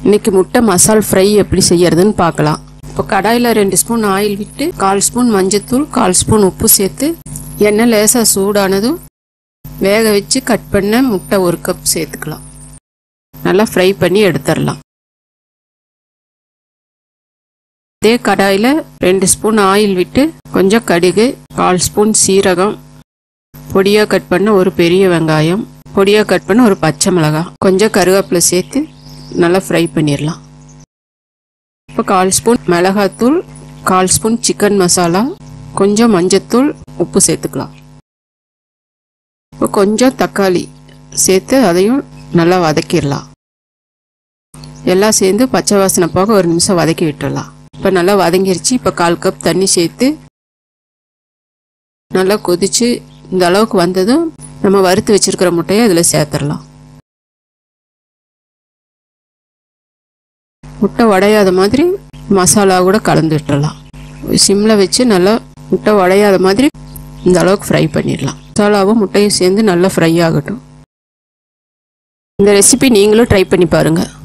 இன்னைக்கு முட்டை மசால் ஃப்ரை எப்படி செய்யறதுன்னு பார்க்கலாம். இப்போ கடாயில் 2 ஸ்பூன் ஆயில் விட்டு 1/4 ஸ்பூன் மஞ்சத்தூள் 1/4 ஸ்பூன் உப்பு சேர்த்து எண்ணெய் லேசாக சூடானதும் வேக வச்சு கட் பண்ண முட்டை 1 கப் சேர்த்துக்கலாம். நல்லா ஃப்ரை பண்ணி எடுத்துடலாம். இதே கடாயில் 2 ஸ்பூன் ஆயில் விட்டு கொஞ்சம் கடுகு, 1/4 ஸ்பூன் சீரகம், பொடியாக கட் பண்ண ஒரு பெரிய வெங்காயம், பொடியாக கட் பண்ண ஒரு பச்சை மிளகாய், கொஞ்சம் கருவேப்பிலை சேர்த்து நல்லா ஃப்ரை பண்ணிடலாம். இப்போ 1/4 ஸ்பூன் மிளகாத்தூள், 1/4 ஸ்பூன் சிக்கன் மசாலா, கொஞ்சம் மஞ்சத்தூள், உப்பு சேர்த்துக்கலாம். இப்போ கொஞ்சம் தக்காளி சேர்த்து அதையும் நல்லா வதக்கிடலாம். எல்லாம் சேர்ந்து பச்சை வாசனை போக 1 நிமிஷம் வதக்கி விட்டுடலாம். இப்போ நல்லா வதங்கிருச்சு. இப்போ 1/4 கப் தண்ணி சேர்த்து நல்லா கொதிச்சு இந்த அளவுக்கு வந்ததும் நம்ம வறுத்து வச்சிருக்கிற முட்டையை இதில் சேர்த்துடலாம். முட்டை உடையாத மாதிரி மசாலா கூட கலந்து விட்டுடலாம். சிம்மில் வச்சு நல்லா முட்டை உடையாத மாதிரி இந்த அளவுக்கு ஃப்ரை பண்ணிடலாம். மசாலாவும் முட்டையும் சேர்ந்து நல்லா ஃப்ரை ஆகட்டும். இந்த ரெசிபி நீங்களும் ட்ரை பண்ணி பாருங்கள்.